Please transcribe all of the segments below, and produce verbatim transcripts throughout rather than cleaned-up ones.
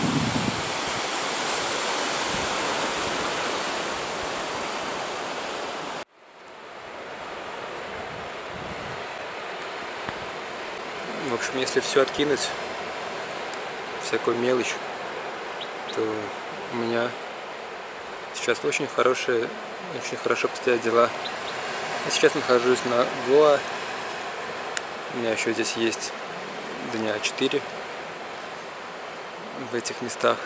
В общем, если все откинуть, всякую мелочь, то у меня сейчас очень хорошие, очень хорошо обстоят дела. Я сейчас нахожусь на Гоа. У меня еще здесь есть дня четыре в этих местах.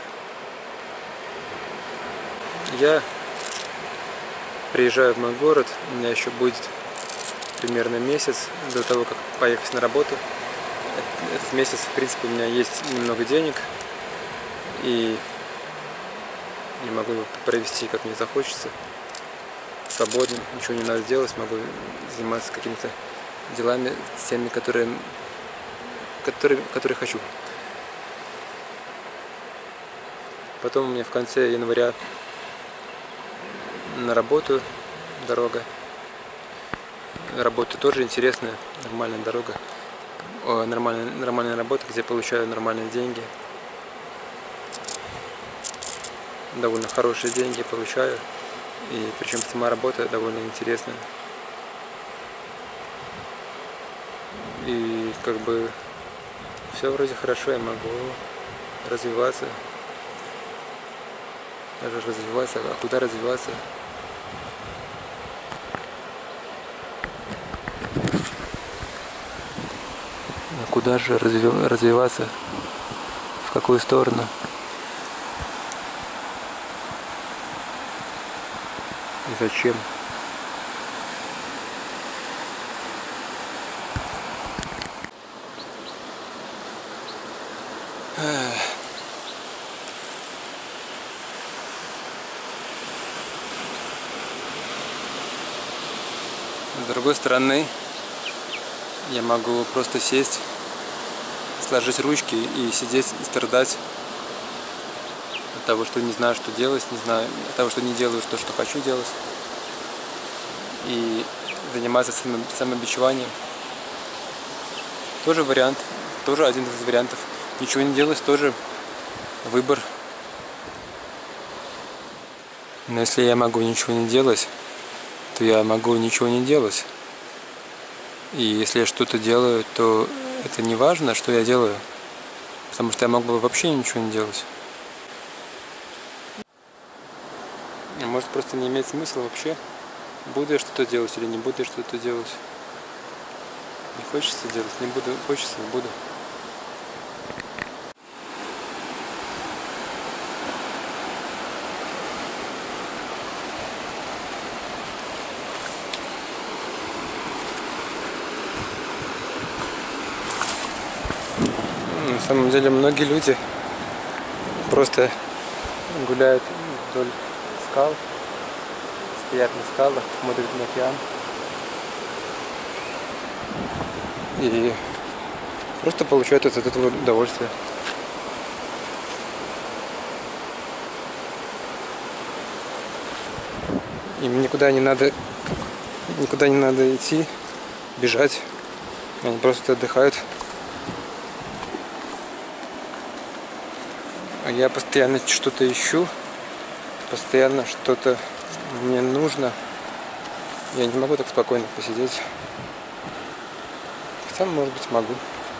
Я приезжаю в мой город, у меня еще будет примерно месяц до того, как поехать на работу. Этот месяц, в принципе, у меня есть немного денег, и я могу его провести, как мне захочется, свободно, ничего не надо делать, могу заниматься какими-то делами, теми, которые, которые, которые хочу. Потом у меня в конце января на работу дорога. Работа тоже интересная, нормальная дорога. О, нормальная, нормальная работа, где получаю нормальные деньги. Довольно хорошие деньги получаю. И причем сама работа довольно интересная. И как бы все вроде хорошо, я могу развиваться. Даже развиваться, а куда развиваться? А куда же разви- развиваться? В какую сторону? И зачем? С другой стороны, я могу просто сесть, сложить ручки и сидеть и страдать от того, что не знаю, что делать, не знаю, от того, что не делаю то, что хочу делать, и заниматься само, самобичеванием. Тоже вариант, тоже один из вариантов. Ничего не делать тоже выбор. Но если я могу ничего не делать, то я могу ничего не делать. И если я что-то делаю, то это не важно, что я делаю. Потому что я мог бы вообще ничего не делать. Может, просто не имеет смысла вообще. Буду я что-то делать или не буду я что-то делать. Не хочется делать, не буду, хочется, не буду. На самом деле многие люди просто гуляют вдоль скал, стоят на скалах, смотрят на океан и просто получают от этого удовольствие. Им никуда не надо, никуда не надо идти, бежать, они просто отдыхают. Я постоянно что-то ищу, постоянно что-то мне нужно. Я не могу так спокойно посидеть. Хотя, может быть, могу.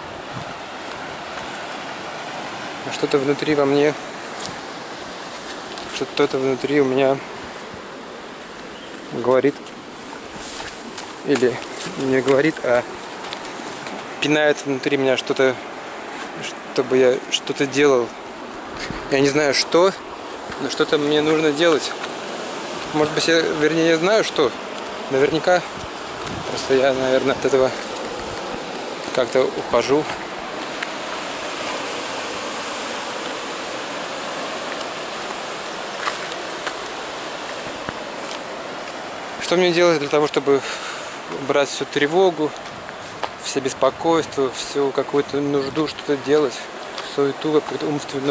Но что-то внутри во мне, что-то внутри у меня говорит, или не говорит, а пинает внутри меня что-то, чтобы я что-то делал. Я не знаю что, но что-то мне нужно делать. Может быть, я, вернее, я знаю что. Наверняка. Просто я, наверное, от этого как-то ухожу. Что мне делать для того, чтобы убрать всю тревогу, все беспокойства, всю какую-то нужду что-то делать, суету какую-то умственную,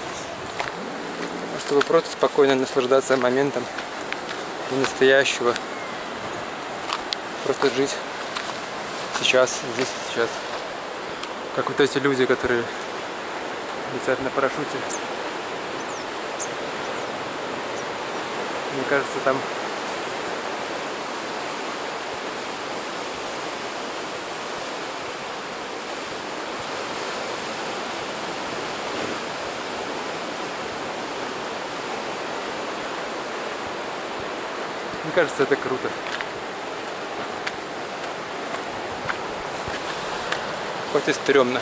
чтобы просто спокойно наслаждаться моментом настоящего, просто жить сейчас, здесь, сейчас. Как вот эти люди, которые летят на парашюте. Мне кажется, там мне кажется, это круто. Хоть и стрёмно.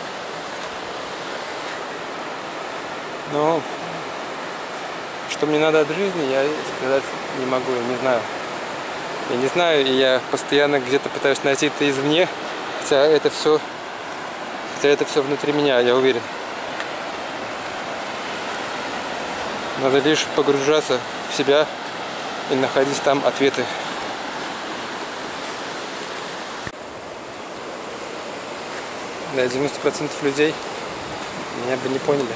Но что мне надо от жизни, я сказать не могу, я не знаю. Я не знаю, и я постоянно где-то пытаюсь найти это извне, хотя это все, хотя это все внутри меня, я уверен. Надо лишь погружаться в себя и находить там ответы. Да, девяносто процентов людей меня бы не поняли.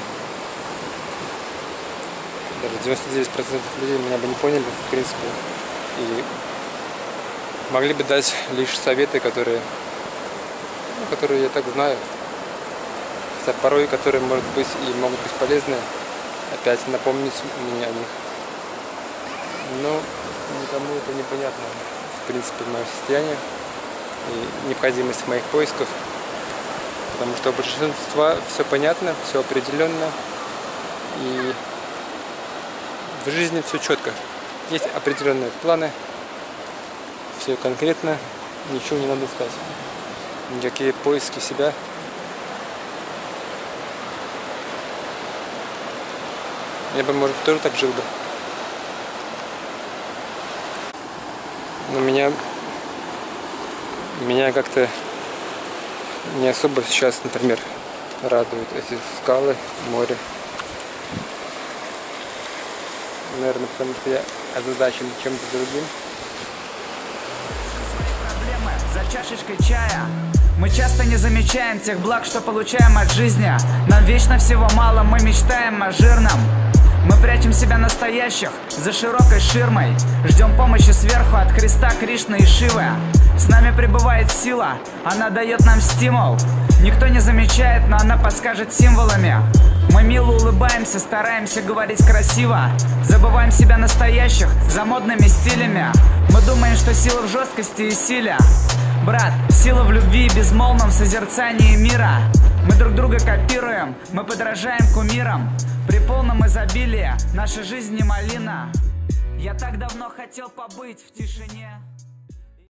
Даже девяносто девять процентов людей меня бы не поняли, в принципе. И могли бы дать лишь советы, которые, ну, которые я так знаю. Хотя порой, которые, может быть, и могут быть полезны, опять напомнить мне о них. Но никому это непонятно, в принципе, мое состояние и необходимость моих поисков. Потому что у большинства все понятно, все определенно. И в жизни все четко. Есть определенные планы, все конкретно, ничего не надо искать. Никакие поиски себя. Я бы, может быть, тоже так жил бы. Но меня, меня как-то не особо сейчас, например, радуют эти скалы, море. Наверное, потому что я озадачен чем-то другим. Проблемы за чашечкой чая. Мы часто не замечаем тех благ, что получаем от жизни. Нам вечно всего мало, мы мечтаем о жирном. Мы прячем себя настоящих за широкой ширмой. Ждем помощи сверху от Христа, Кришны и Шивы. С нами пребывает сила, она дает нам стимул. Никто не замечает, но она подскажет символами. Мы мило улыбаемся, стараемся говорить красиво. Забываем себя настоящих за модными стилями. Мы думаем, что сила в жесткости и силе. Брат, сила в любви и безмолвном созерцании мира. Мы друг друга копируем, мы подражаем кумирам. При полном изобилии наша жизнь не малина. Я так давно хотел побыть в тишине.